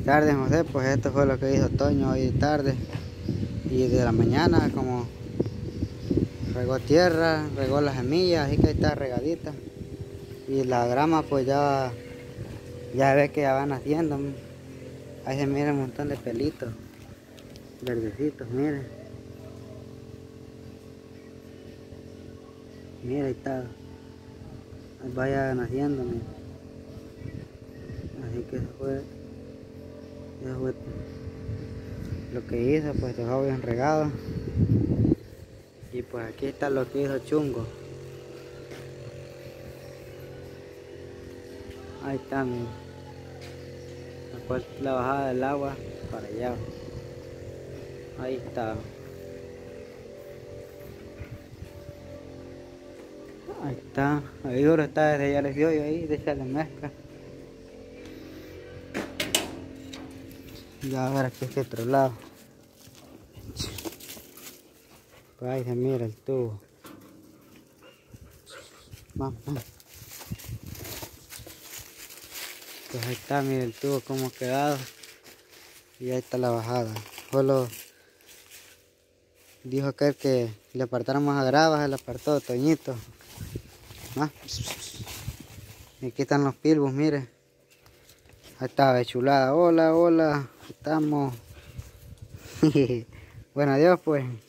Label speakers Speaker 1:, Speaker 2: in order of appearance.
Speaker 1: tardes, José. Pues esto fue lo que hizo Toño hoy tarde. Y de la mañana, como regó tierra, regó las semillas, así que ahí está regadita. Y la grama pues ya ve que ya van naciendo. Ahí se mira un montón de pelitos verdecitos, miren. Mira, ahí está. Ahí vaya naciendo, miren. Así que eso fue lo que hizo, pues dejó bien regado. Y pues aquí está lo que hizo Chungo. Ahí está, miren. Después la bajada del agua para allá. Ahí está. Ahí está. Ahí duro está, desde ya les dio yo ahí, de echarle mezcla. Ya a ver aquí este otro lado. Pues ahí se mira el tubo. Vamos. Pues ahí está, mira el tubo como ha quedado. Y ahí está la bajada. Solo dijo aquel que le apartáramos a grava, se le apartó Toñito. ¿Ah? Y aquí están los pilbos, mire. Ahí está, de chulada. Hola, hola. Estamos. Bueno, adiós pues.